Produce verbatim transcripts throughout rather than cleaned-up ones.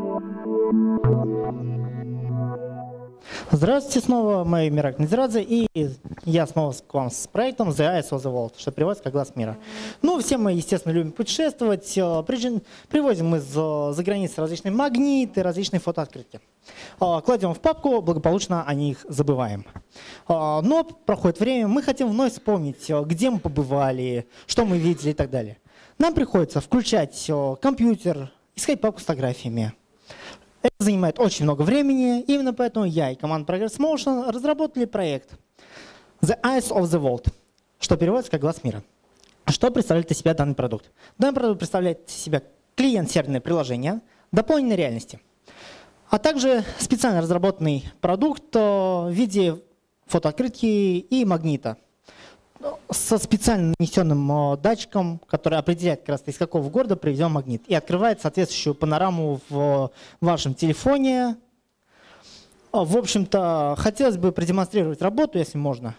Здравствуйте снова, мой Мирак Надзирадзе, и я снова к вам с проектом The Eyes of the World, что переводится как «Глаз мира». Ну, все мы, естественно, любим путешествовать, привозим из-за границы различные магниты, различные фотооткрытия. Кладем в папку, благополучно о них забываем. Но проходит время, мы хотим вновь вспомнить, где мы побывали, что мы видели и так далее. Нам приходится включать компьютер, искать папку с фотографиями. Это занимает очень много времени, именно поэтому я и команда Progress Motion разработали проект The Eyes of the World, что переводится как «Глаз мира». Что представляет из себя данный продукт? Данный продукт представляет из себя клиент-серверное приложение дополненной реальности, а также специально разработанный продукт в виде фотооткрытки и магнита со специально нанесенным датчиком, который определяет, как раз из какого города привезен магнит, и открывает соответствующую панораму в вашем телефоне. В общем-то, хотелось бы продемонстрировать работу, если можно.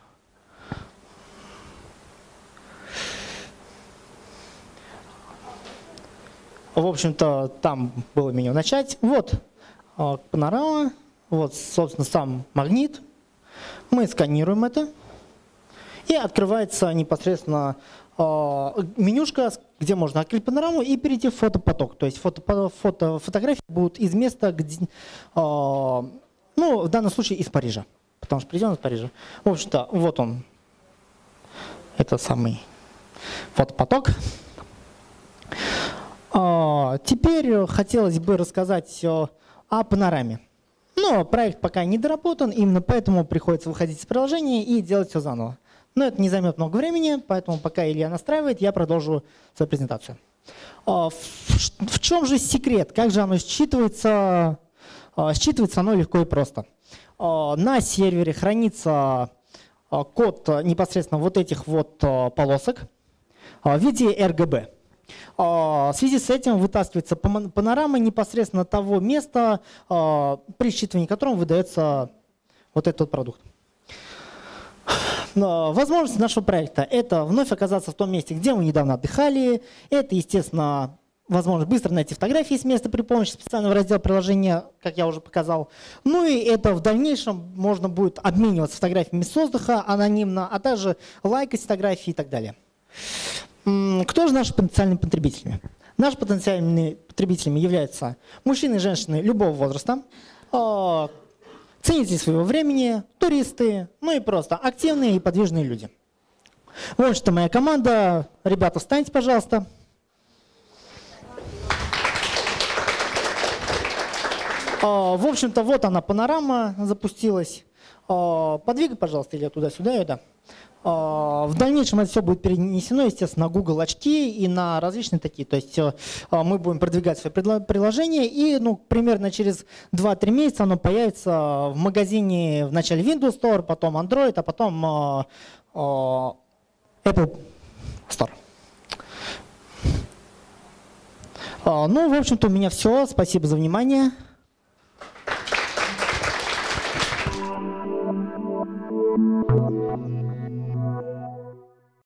В общем-то, там было меню «Начать». Вот панорама, вот, собственно, сам магнит. Мы сканируем это. И открывается непосредственно э, менюшка, где можно открыть панораму и перейти в фотопоток. То есть фото, фото, фотографии будут из места, где, э, ну, в данном случае из Парижа, потому что привезен из Парижа. В общем-то, вот он, это самый фотопоток. Э, теперь хотелось бы рассказать о, о панораме. Но проект пока не доработан, именно поэтому приходится выходить из приложения и делать все заново. Но это не займет много времени, поэтому пока Илья настраивает, я продолжу свою презентацию. В чем же секрет? Как же оно считывается? Считывается оно легко и просто. На сервере хранится код непосредственно вот этих вот полосок в виде эр джи би. В связи с этим вытаскивается панорама непосредственно того места, при считывании которого выдается вот этот продукт. Возможность нашего проекта – это вновь оказаться в том месте, где мы недавно отдыхали. Это, естественно, возможность быстро найти фотографии с места при помощи специального раздела приложения, как я уже показал. Ну и это в дальнейшем можно будет обмениваться фотографиями с воздуха анонимно, а также лайкать фотографии и так далее. Кто же наши потенциальные потребители? Нашими потенциальными потребителями являются мужчины и женщины любого возраста, ценители своего времени, туристы, ну и просто активные и подвижные люди. Вот что моя команда. Ребята, встаньте, пожалуйста. В общем-то, вот она, панорама запустилась. Подвигай, пожалуйста, Илья, туда-сюда. Да. В дальнейшем это все будет перенесено, естественно, на Google очки и на различные такие. То есть мы будем продвигать свое приложение, и ну, примерно через два-три месяца оно появится в магазине в начале Windows Store, потом Android, а потом Apple Store. Ну, в общем-то, у меня все. Спасибо за внимание.